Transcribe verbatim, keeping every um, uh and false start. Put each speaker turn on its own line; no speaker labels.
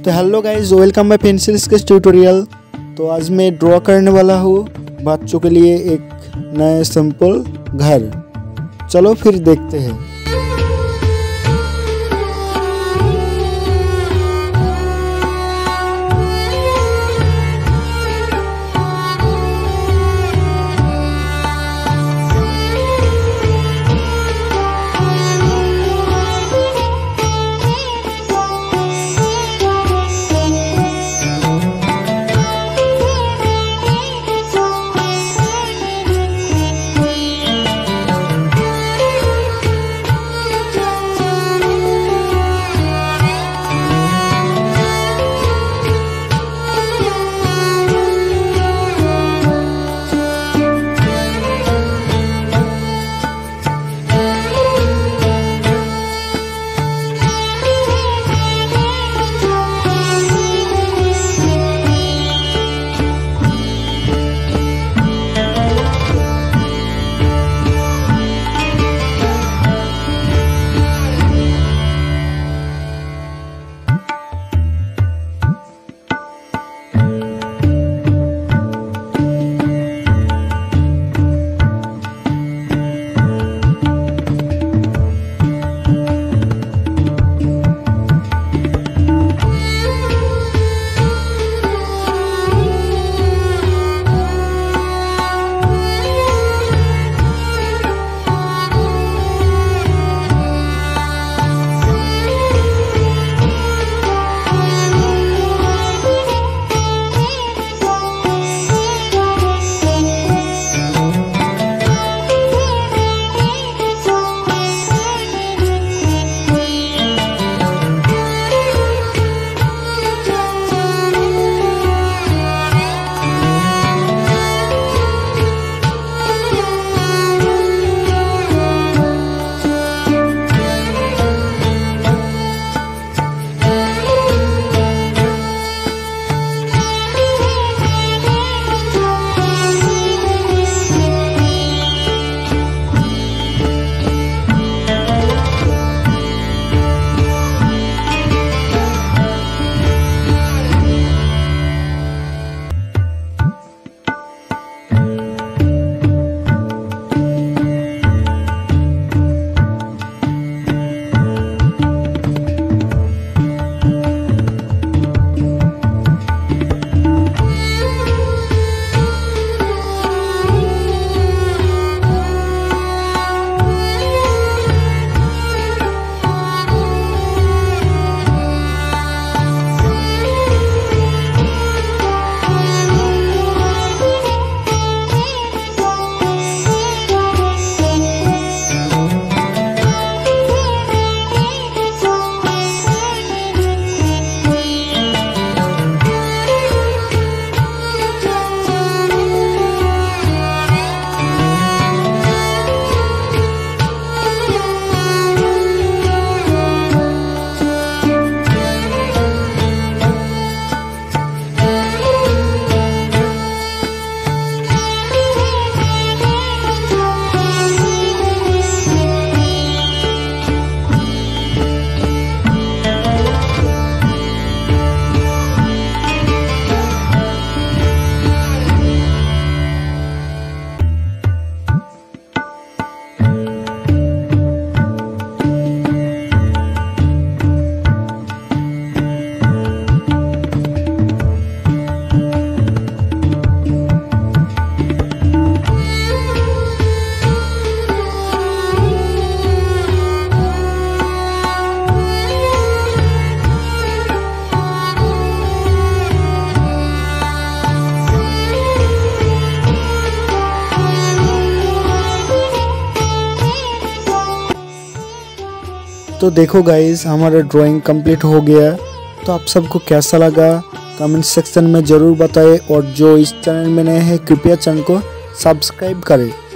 तो hello guys, welcome my pencil sketch tutorial. तो आज मैं ड्रॉ करने वाला हूँ बच्चों के लिए एक नया सिंपल घर। चलो फिर देखते हैं। तो देखो गाइस, हमारा ड्राइंग कंप्लीट हो गया। तो आप सबको कैसा लगा कमेंट सेक्शन में ज़रूर बताएं, और जो इस चैनल में नए हैं कृपया चैनल को सब्सक्राइब करें।